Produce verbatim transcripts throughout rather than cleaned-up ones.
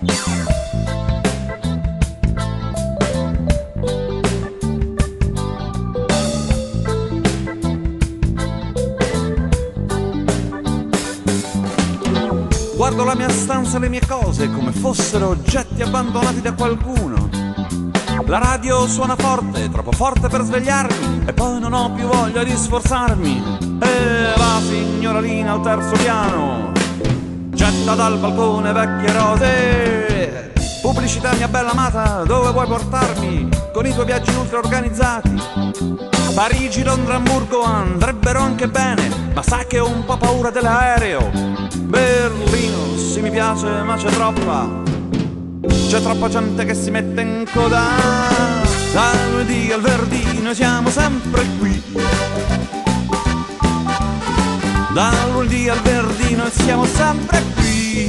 Guardo la mia stanza e le mie cose come fossero oggetti abbandonati da qualcuno. La radio suona forte, troppo forte per svegliarmi, e poi non ho più voglia di sforzarmi. E la signorina al terzo piano getta dal balcone vecchie rose. Pubblicità, mia bella amata, dove vuoi portarmi con i tuoi viaggi ultra organizzati? Parigi, Londra, Hamburgo andrebbero anche bene, ma sai che ho un po' paura dell'aereo. Berlino, sì mi piace, ma c'è troppa C'è troppa gente che si mette in coda. Dal lunedì al venerdì noi siamo sempre qui. Dal lunedì al venerdì noi siamo sempre qui.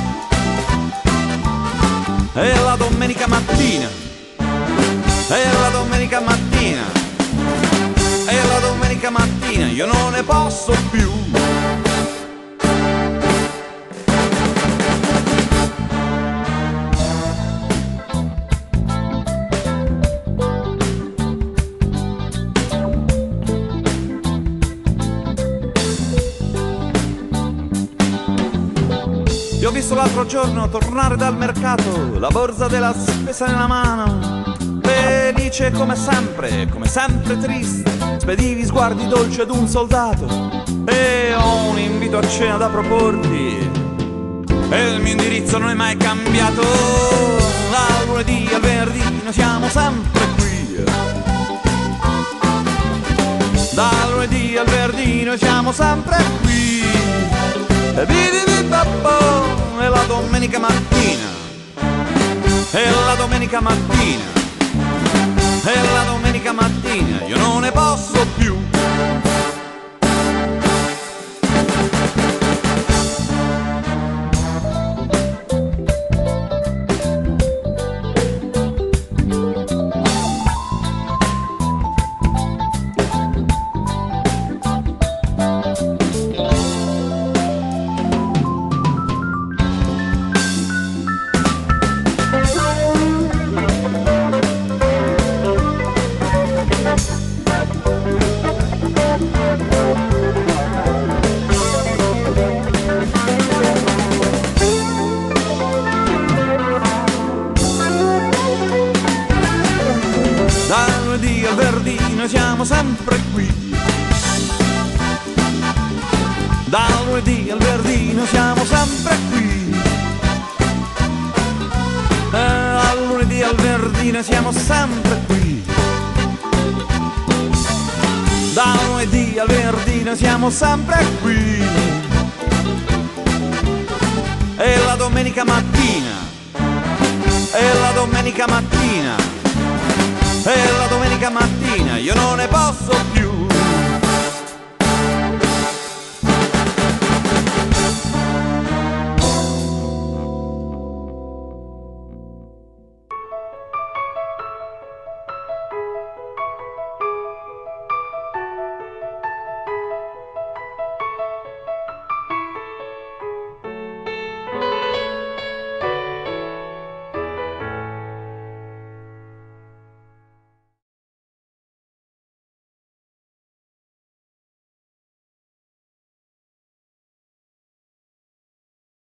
E la domenica mattina, e la domenica mattina, e la domenica mattina io non ne posso più. Io ho visto l'altro giorno tornare dal mercato, la borsa della spesa nella mano, felice come sempre, come sempre triste, spedivi sguardi dolci ad un soldato. E ho un invito a cena da proporti, e il mio indirizzo non è mai cambiato. Dal lunedì al venerdì noi siamo sempre qui. Dal lunedì al venerdì noi siamo sempre qui. E vivi pappo, e la domenica mattina, e la domenica mattina, e la domenica mattina io non ne posso più. Dal lunedì al venerdì noi siamo sempre qui. Dal lunedì al venerdì noi siamo sempre qui. Dal lunedì al venerdì noi siamo sempre qui. Dal lunedì al venerdì noi siamo sempre qui. E la domenica mattina, e la domenica mattina, e la domenica mattina io non ne posso più.